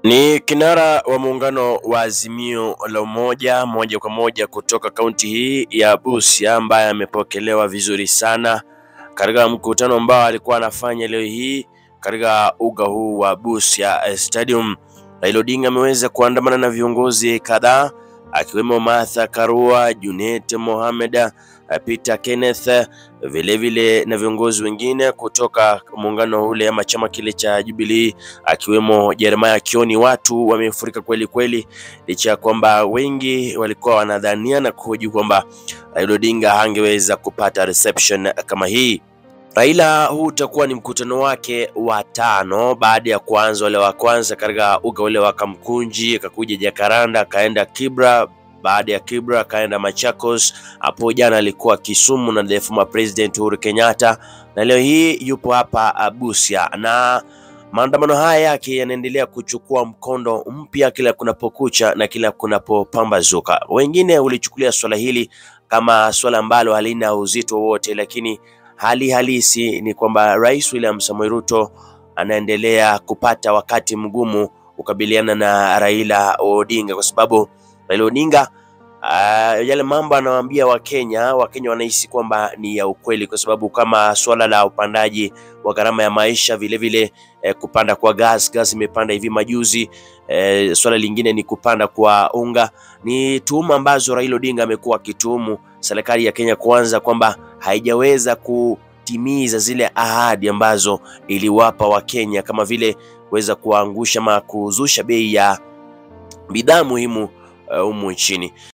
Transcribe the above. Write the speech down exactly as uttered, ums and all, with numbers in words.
Ni kinara wa muungano wa Azimio la Umoja moja kwa moja kutoka kaunti hii ya Busia, ambaye amepokelewa vizuri sana katika mkutano ambao alikuwa anafanya leo hii katika uga huu wa Busia Stadium. Raila Odinga ameweza kuandamana na viongozi kadhaa akiwemo Martha Karua, Junet Mohamed, Peter Kenneth, vile vile na viongozi wengine kutoka muungano ule ama chama kile cha Jubilee akiwemo Jeremiah Kioni. Watu wamefurika kweli kweli, licha kwamba wengi walikuwa wanadhania na kuhoji kwamba Raila Odinga hangeweza kupata reception kama hii. Raila, huu utakuwa ni mkutano wake wa tano baada ya kuanza wale wa kwanza katika uga ule wa Kamkunji, akakuja Jacaranda, akaenda Kibra, baada ya Kibra akaenda Machakos, hapo jana alikuwa Kisumu na the former president Uhuru Kenyatta, na leo hii yupo hapa Busia. Na maandamano haya yake yanaendelea kuchukua mkondo mpya kila kunapokucha na kila kunapopambazuka. Wengine ulichukulia swala hili kama swala ambalo halina uzito wote, lakini hali halisi ni kwamba Rais William Samoei Ruto anaendelea kupata wakati mgumu kukabiliana na Raila Odinga, kwa sababu Raila Odinga uh, yale mambo anawaambia Wakenya, Wakenya wanahisi kwamba ni ya ukweli, kwa sababu kama swala la upandaji wa gharama ya maisha, vile vile eh, kupanda kwa gas, gas imepanda hivi majuzi, eh, swala lingine ni kupanda kwa unga. Ni tuhuma ambazo Raila Odinga amekuwa akituhumu serikali ya Kenya Kwanza kwamba haijaweza kutimiza zile ahadi ambazo iliwapa Wakenya, kama vile kuweza kuangusha ama kuzusha bei ya bidhaa muhimu humu uh, nchini.